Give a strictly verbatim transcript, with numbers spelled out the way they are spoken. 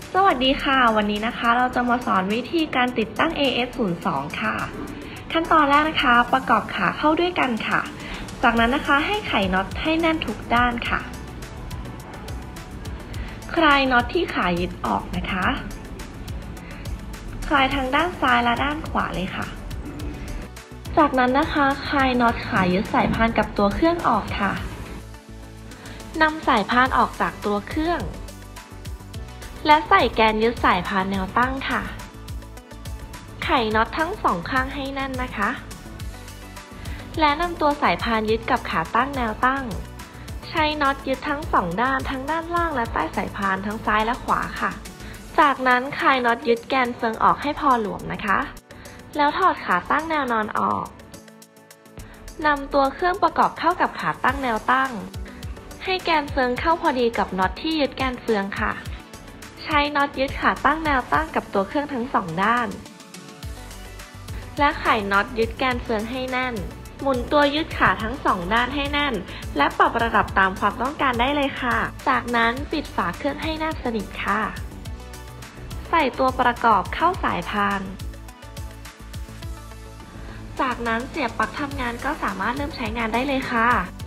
สวัสดีค่ะวันนี้นะคะเราจะมาสอนวิธีการติดตั้ง เอ เอส ศูนย์ สอง ค่ะขั้นตอนแรกนะคะประกอบขาเข้าด้วยกันค่ะจากนั้นนะคะให้ไขน็อตให้แน่นทุกด้านค่ะคลายน็อตที่ขายึดออกนะคะคลายทั้งด้านซ้ายและด้านขวาเลยค่ะจากนั้นนะคะคลายน็อตขายึดสายพานกับตัวเครื่องออกค่ะนำสายพานออกจากตัวเครื่องและใส่แกนยึดสายพานแนวตั้งค่ะไขน็อตทั้งสองข้างให้แน่นนะคะและนำตัวสายพานยึดกับขาตั้งแนวตั้งใช้น็อตยึดทั้งสองด้านทั้งด้านล่างและใต้สายพานทั้งซ้ายและขวาค่ะจากนั้นคลายน็อตยึดแกนเฟืองออกให้พอหลวมนะคะแล้วถอดขาตั้งแนวนอนออกนำตัวเครื่องประกอบเข้ากับขาตั้งแนวตั้งให้แกนเฟืองเข้าพอดีกับน็อตที่ยึดแกนเฟืองค่ะใช้น็อตยึดขาตั้งแนวตั้งกับตัวเครื่องทั้งสองด้านและไขน็อตยึดแกนเฟืองให้แน่นหมุนตัวยึดขาทั้งสองด้านให้แน่นและปรับระดับตามความต้องการได้เลยค่ะจากนั้นปิดฝาเครื่องให้แนบสนิทค่ะใส่ตัวประกอบเข้าสายพานจากนั้นเสียบปลั๊กทำงานก็สามารถเริ่มใช้งานได้เลยค่ะ